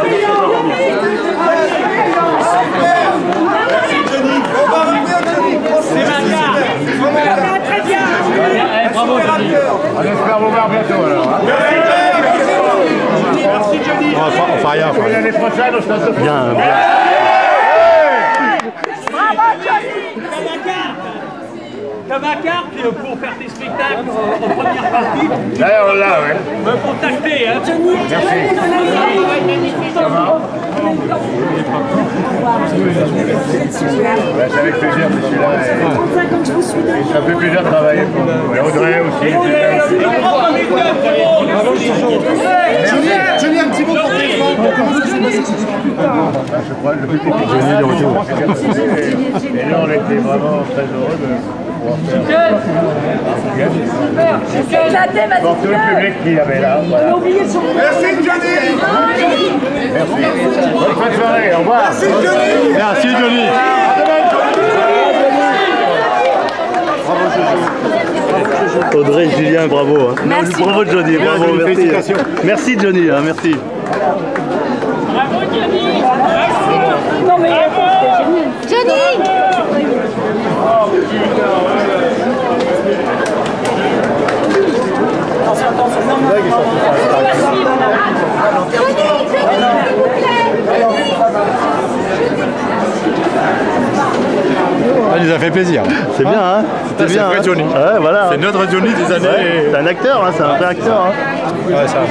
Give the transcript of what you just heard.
C'est ma carte. Très bien. Bravo. On espère vous voir bientôt alors. Merci Johnny. On fait rien. L'année prochaine, on se passe bien. Bravo Johnny. T'as ma carte pour faire tes spectacles en première partie. Là, on l'a, ouais. Me contacter, hein. Johnny. Merci. C'est avec plaisir, monsieur là. Ça fait plaisir de travailler pour vous. Et Audrey aussi. Johnny, un petit mot pour tes fans. Comment ça s'est passé ce soir? Je crois que le public est Johnny de retour. Et là, on était vraiment très heureux de pouvoir faire. C'est éclaté, ma Pour tout le public qui avait là. Voilà. Merci Johnny. Merci. Bonne fin de soirée. Au revoir. Merci Johnny. Merci Johnny. Audrey, Julien, bravo. Hein. Merci. Bravo Johnny, bravo, merci. Merci Johnny, hein, merci. Bravo Johnny. Non mais Johnny. Ça nous a fait plaisir. C'est bien, hein? C'était bien. C'est vrai, Johnny. Ouais, voilà. C'est notre Johnny des années. Ouais, c'est un acteur, hein, c'est un vrai acteur. Hein. Ouais, ça.